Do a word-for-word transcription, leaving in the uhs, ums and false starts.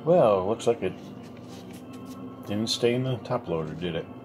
Well, looks like it didn't stay in the top loader, did it?